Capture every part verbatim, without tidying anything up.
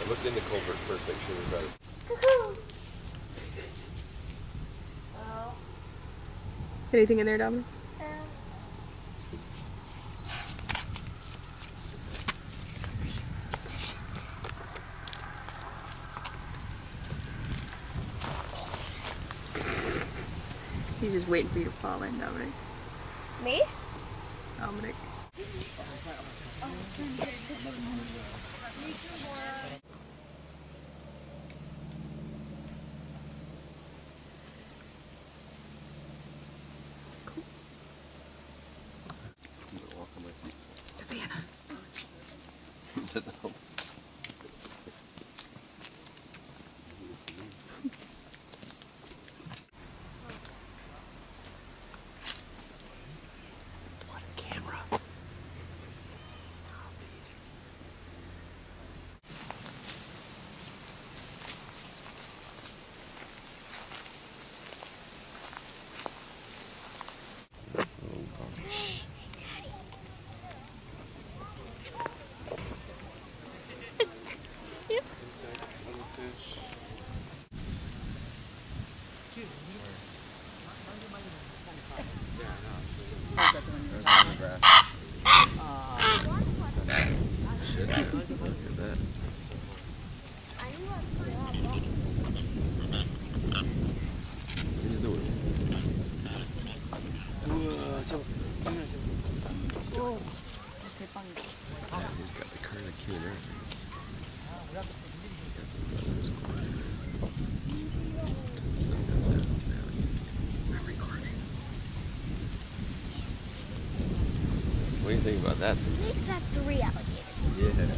looked in the culvert first, make sure there's ice. Anything in there, Dominic? He's just waiting for you to fall in, Dominic. Me? Dominic. Cool. Savannah. What do you think about that? I think that's three alligators. Yeah.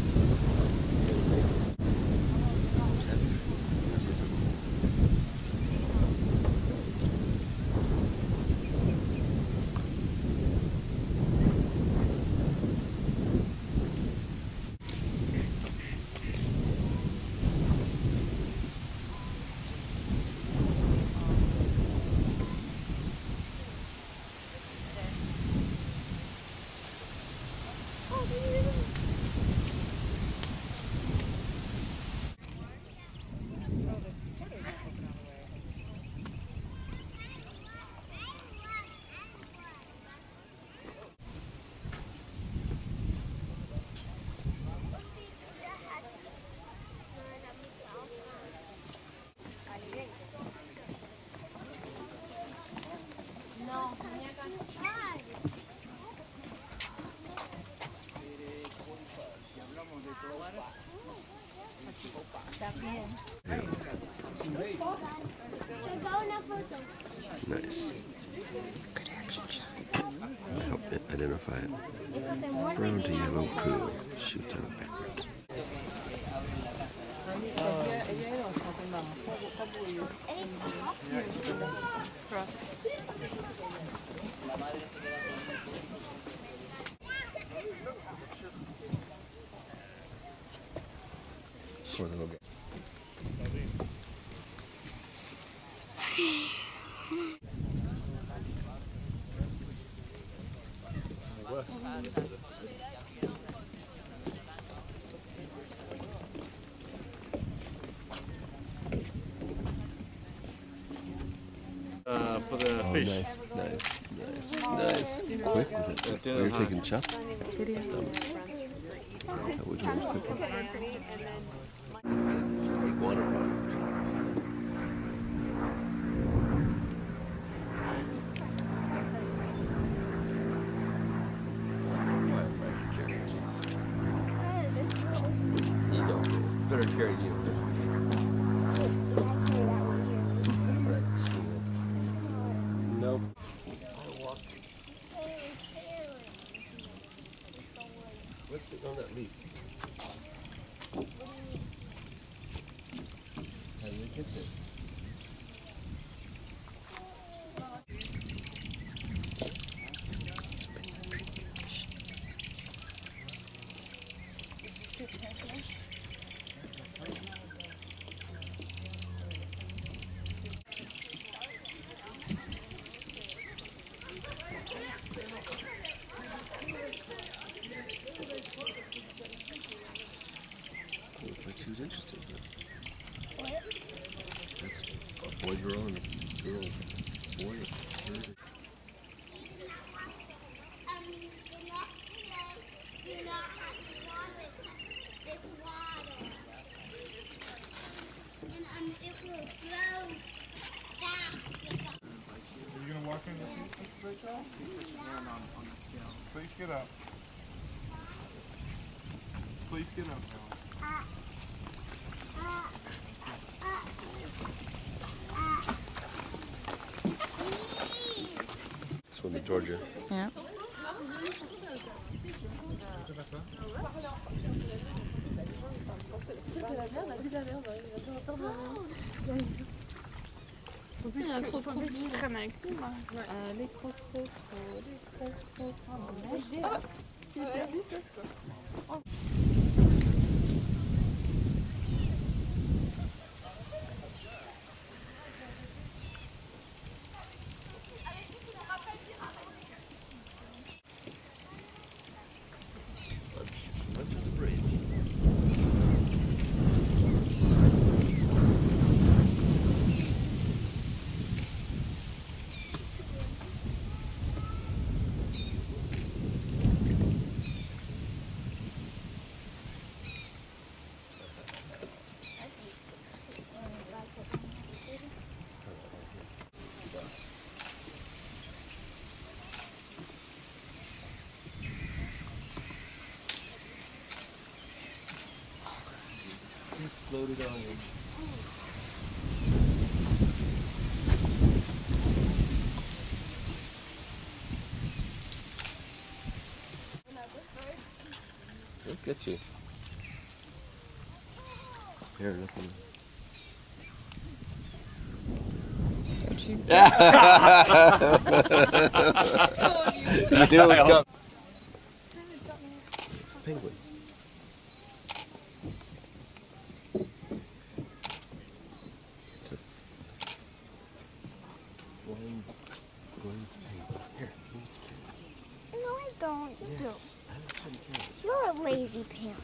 Nice. It's a good action shot. Help it identify it. Brown to yellow pool. Shoots out backwards. Poor little guy. Uh, for the Oh, fish. nice, nice, nice, nice. Quick with it. We were taking shots. Did he? That was quick. Iguana rod. Better carry you. Nope. What's sitting on that leaf? How do you catch it? those are on the girls. Boy, Please get up. Please get up now. Swimming towards you. Yeah. Il y a un crocodile qui traîne avec nous. Euh, les crocodiles, les crocodiles. Ah, il est perdu ça. Floated on you. Look at you. Here, look at me. Don't you? I knew it was coming. Penguin. It's a flying, flying penguin. Here, you need to carry it. No, I don't. You Yes. do. I don't try to carry this. You're a lazy pants.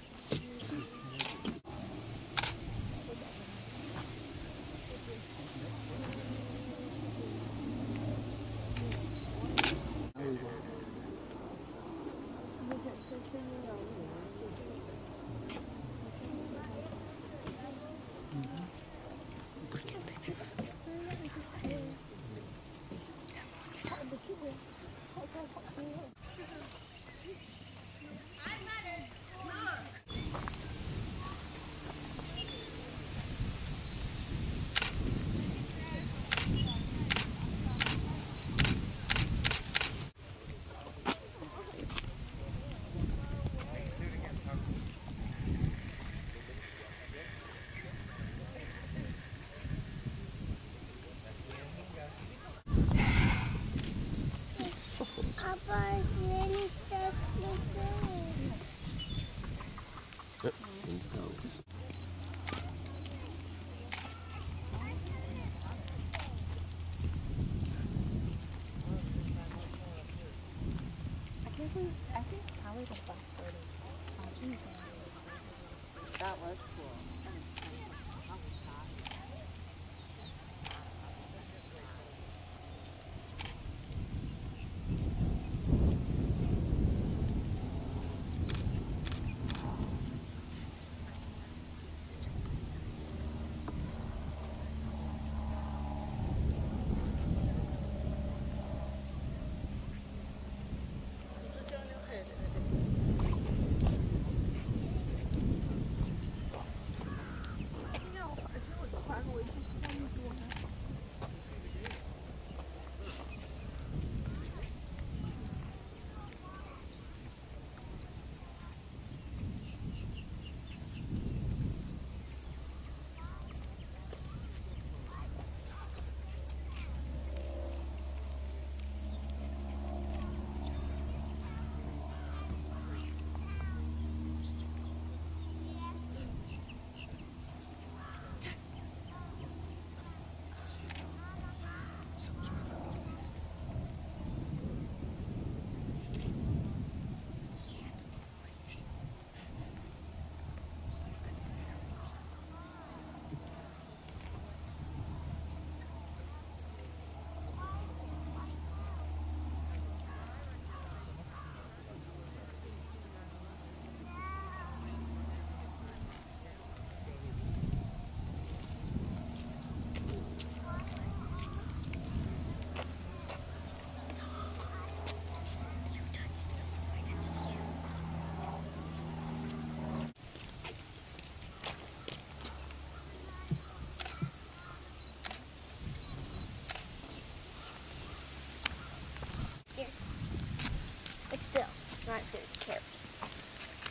Papa, Lenny says Yep, in the house. I think probably the blackbird is watching. That was cool.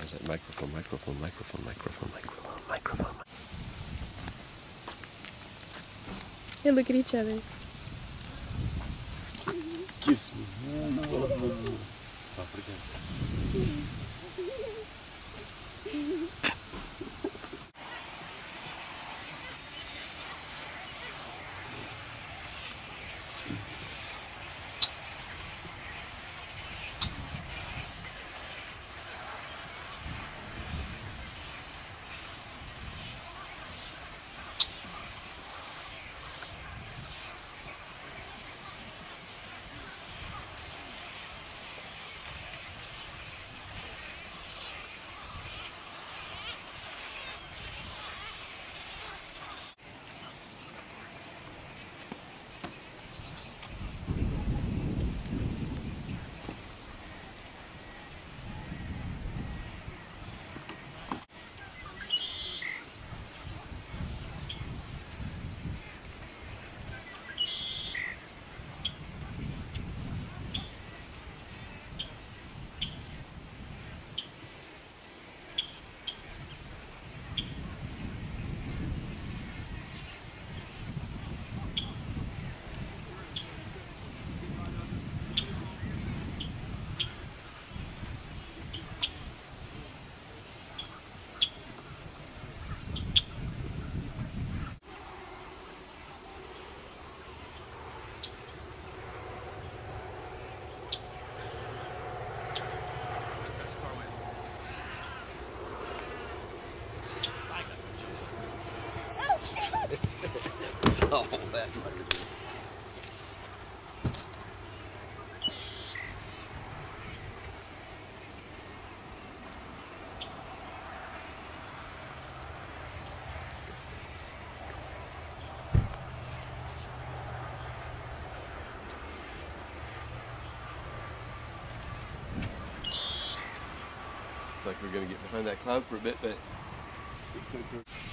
Where's that microphone, microphone, microphone, microphone, microphone, microphone? Hey, look at each other. Kiss me. Stop it again. Oh, that might have been. Looks like we're gonna get behind that cloud for a bit, but